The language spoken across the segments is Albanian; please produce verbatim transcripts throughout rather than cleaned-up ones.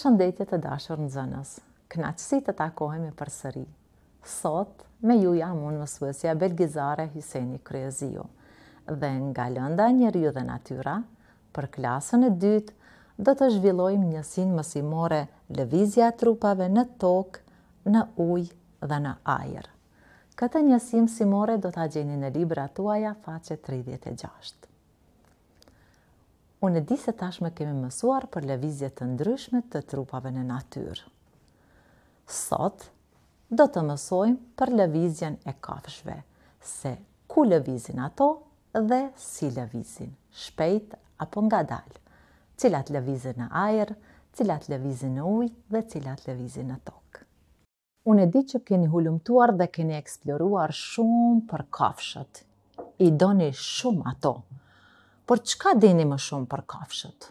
Përshëndetje të dashur nxënës, kënaqësi të takohemi përsëri. Sot me ju jam unë mësuesja belgizare Hyseni Kryeziu dhe nga lënda Njeriu dhe natyra, për klasën e dytë do të zhvillojmë njësinë mësimore lëvizja e trupave në tokë, në ujë dhe në ajër. Këtë njësi mësimore do ta gjeni në librat tuaja faqe tridhjetë e gjashtë. Unë e di se tashmë kemi mësuar për lëvizje të ndryshme të trupave në natyrë. Sot do të mësojmë për lëvizjen e kafshëve, se ku lëvizin ato dhe si lëvizin, shpejt apo ngadalë, cilat lëvizin në ajër, cilat lëvizin në ujë dhe cilat lëvizin në tokë. Unë e di që keni hulumtuar dhe keni eksploruar shumë për kafshët. I doni shumë ato. Por çka dini më shumë për kafshët?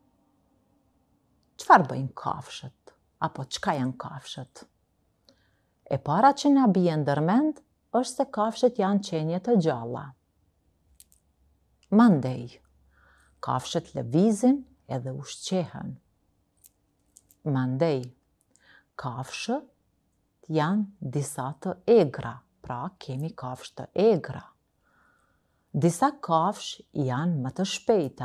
Çfarë bëjnë kafshët? Apo çka janë kafshët? E para që na bie ndërmend është se kafshët janë qenje të gjalla. Mandej, kafshët lëvizin edhe ushqehen. Mandej, kafshët janë disa të egra, pra kemi kafshë të egra. Disa kafshë janë më të shpejta.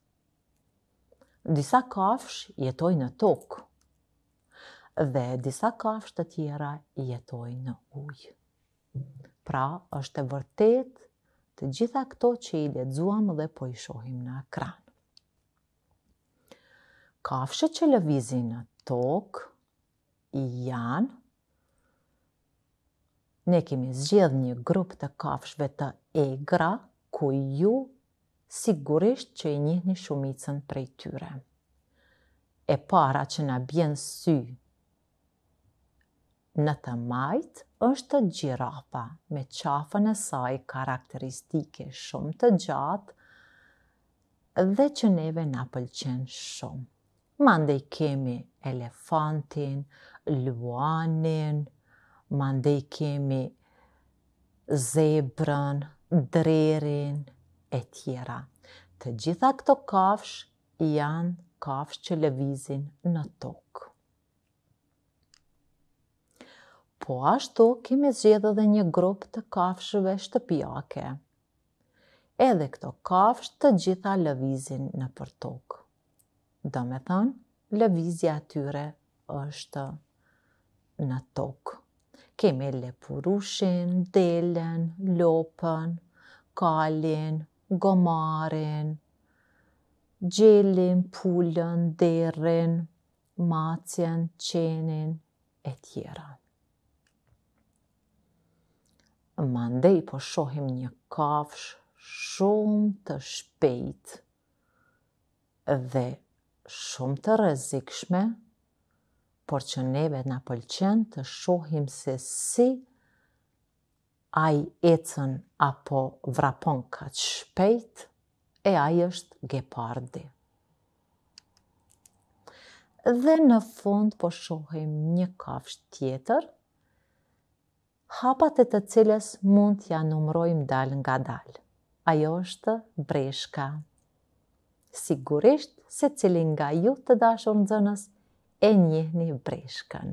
Disa kafshë jetojnë në tokë. Dhe disa kafshë të tjera jetojnë në ujë. Pra, është e vërtet të gjitha këto që i lexuam dhe po i shohim në ekran. Kafshët që lëvizin në tokë janë, ne kemi zgjedhur një grup të kafshëve të egra, ku ju sigurisht që i njihni shumicën prej tyre. E para që na bjen sy në të majt është gjirafa, me qafën e saj karakteristike shumë të gjatë dhe që neve na pëlqen shumë. Mandej kemi elefantin, luanin, mandej kemi zebrën, drerin e tjera. Të gjitha këto kafshë janë kafshë që lëvizin në tokë. Po ashtu kemi zgjedhur edhe një grup të kafshëve shtëpiake. Edhe këto kafshë të gjitha lëvizin nëpër tokë. Do me thënë, lëvizja atyre është në tokë. Kemi lepurushin, delen, lopën, kalin, gomarin, gjelin, pulën, derrin, macjen, qenin e tjera. Mandej po shohim një kafshë shumë të shpejtë dhe shumë të rrezikshme, por që neve na pëlqen të shohim se si ai ecën apo vrapon kaq shpejt, e ai është gepardi. Dhe në fund po shohim një kafshë tjetër, hapat e të cilës mund t'ja numërojmë dal nga dal. Ajo është breshka. Sigurisht se cili nga ju të dashur nxënës e njihni breshkën.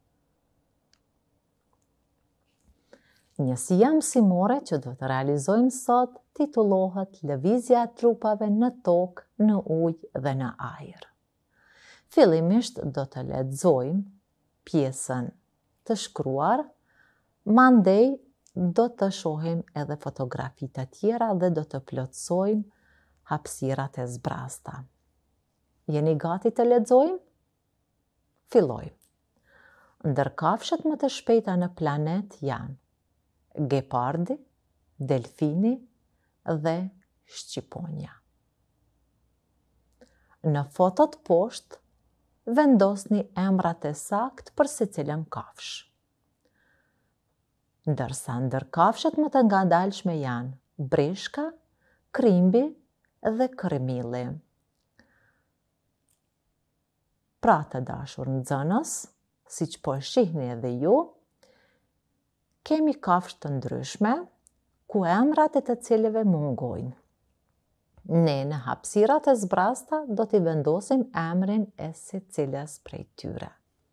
Njësia mësimore që do të realizojmë sot titullohet Lëvizja e trupave në tokë, në ujë dhe në ajër. Fillimisht do të lexojmë pjesën të shkruar, mandej do të shohim edhe fotografitë të tjera dhe do të plotësojmë hapësirat e zbrasta. Jeni gati të lexojmë? Fillojmë. Ndër kafshët më të shpejta në planet janë gepardi, delfini dhe shqiponja. Në fotot poshtë vendosni emrat e saktë për secilën kafshë. Ndërsa ndër kafshët më të ngadalshme janë breshka, krimbi dhe kërmilli. Pra të dashur nxënës, siç po e shihni edhe ju, kemi kafshë të ndryshme, ku emrat e të cilëve mungojnë. Ne në hapësirat e zbrasta do t'i vendosim emrin e secilës prej tyre.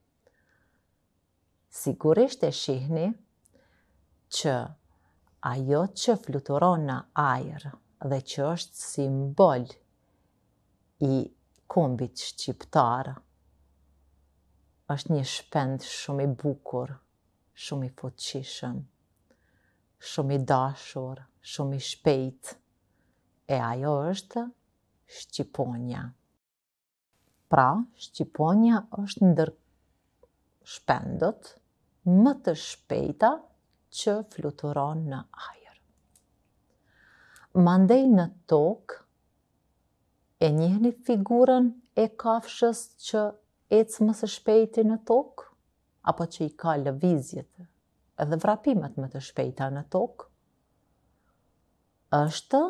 Sigurisht e shihni që ajo që fluturon në ajër dhe që është simbol i kombit shqiptar është një shpend shumë i bukur, shumë i fuqishëm, shumë i dashur, shumë i shpejt, e ajo është Shqiponja. Pra, Shqiponja është ndër shpendët më të shpejta që fluturon në ajër. Mandej në tokë, e njihni figurën e kafshës që ecë më së shpejti në tokë, apo që i ka lëvizjet edhe vrapimet më të shpejta në tokë, është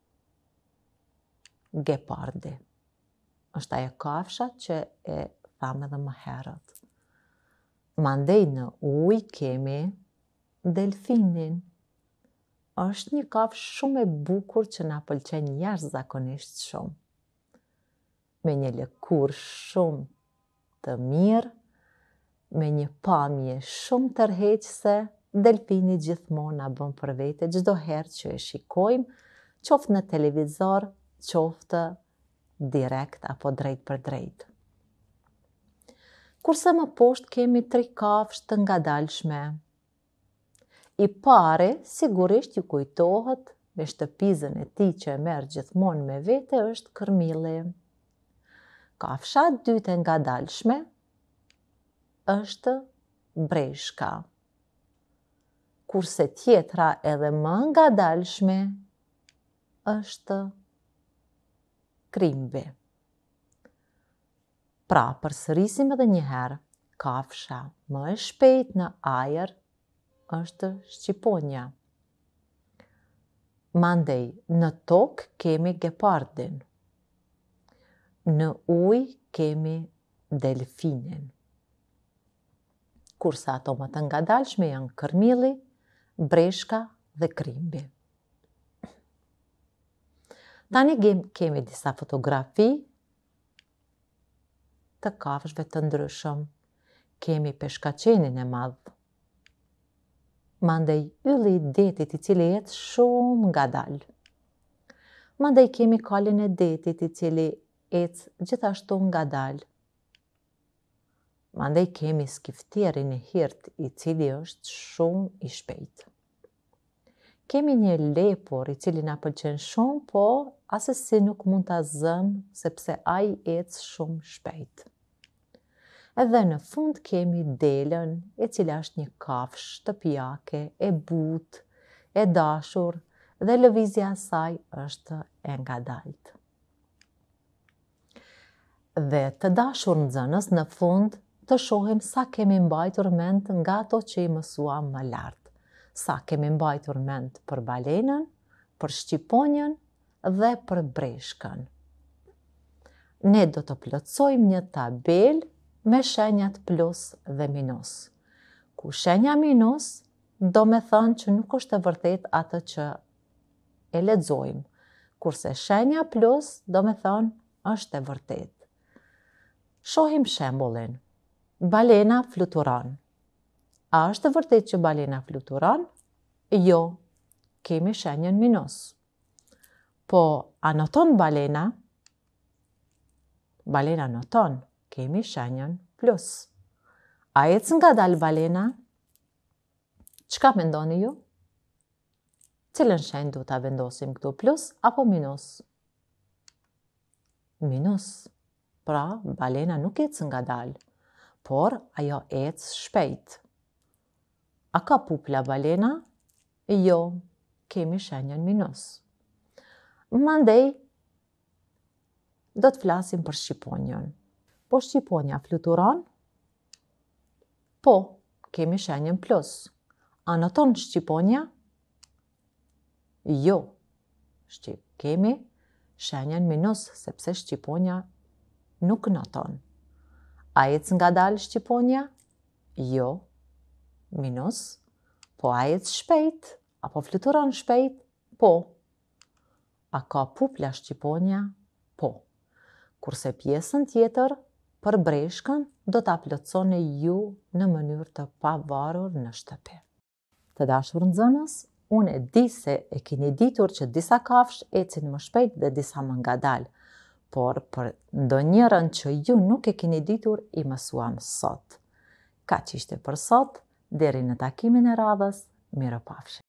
gepardi. Është ajo kafsha që e thamë edhe më herët. Mandej në ujë kemi delfinin. Është një kafshë shumë e bukur që na pëlqen jashtëzakonisht shumë. Me një lëkurë shumë të mirë, me një pamje shumë tërheqëse, delfini gjithmonë na bën për vete çdo herë që e shikojmë, qoftë në televizor, qoftë direkt apo drejt për drejt. Kurse më poshtë kemi tri kafshë të ngadalshme. I pari sigurisht ju kujtohet me shtëpizën e tij që e merr gjithmonë me vete është kërmilli. Kafsha e dytë e ngadalshme është breshka. Kurse tjetra edhe më ngadalshme është krimbi. Pra, përsërisim edhe një herë, kafsha më e shpejt në ajër është Shqiponja. Mandej, në tokë kemi gepardin. Në ujë kemi delfinin. Kurse ato më të ngadalshme janë kërmilli, breshka dhe krimbi. Tani kemi disa fotografi të kafshëve të ndryshëm. Kemi peshkaqenin e madh. Mandej ylli i detit i cili ecë shumë ngadal. Mandej kemi kalin e detit i cili ecë gjithashtu ngadal. Mandej kemi skiftierin e hirt i cili është shumë i shpejt. Kemi një lepur i cili na pëlqen shumë, po asesi nuk mund ta zëmë sepse ai ecë shumë shpejt. Edhe në fund kemi delën, e cila është një kafshë shtëpiake, e butë, e dashur dhe lëvizja e saj është e ngadalt. Dhe të dashur nxënës, në fund të shohim sa kemi mbajtur mend nga ato që i mësuam më lart. Sa kemi mbajtur mend për balenën, për Shqiponjën dhe për breshkën. Ne do të plotësojmë një tabelë me shenjat plus dhe minus. Ku shenja minus do me thënë që nuk është e vërtet atë që e lexojmë, kurse shenja plus do me thënë është e vërtet. Shohim shembullin. Balena fluturon. A është e vërtet që balena fluturon? Jo, kemi shenjën minus. Po, a noton balena? Balena noton, kemi shenjën plus. A ecë ngadal balena? Çka mendoni ju? Cilën shenjë du ta vendosim këtu, plus apo minus? Minus. Pra, balena nuk ecë ngadal, por ajo ecë shpejt. A ka pupla balena? Jo, kemi shenjën minus. Mandej, do të flasim për Shqiponjën. Po Shqiponja fluturon? Po, kemi shenjën plus. A noton Shqiponja? Jo, Shqip, kemi shenjën minus, sepse Shqiponja nuk noton. A ecë ngadal Shqiponja? Jo, minus. Po a ecë shpejt? Apo fluturon shpejt? Po. a ka pupla Shqiponja? Po. Kurse pjesën tjetër, për breshkën, do ta plotësoni ju në mënyrë të pavarur në shtëpi. Të dashur nxënës, unë e di se e keni ditur që disa kafshë ecin më shpejt dhe disa më ngadalë, por për ndonjërin që ju nuk e keni ditur i mësuam sot. Kaq ishte për sot, deri në takimin e radhës, mirëpafshim.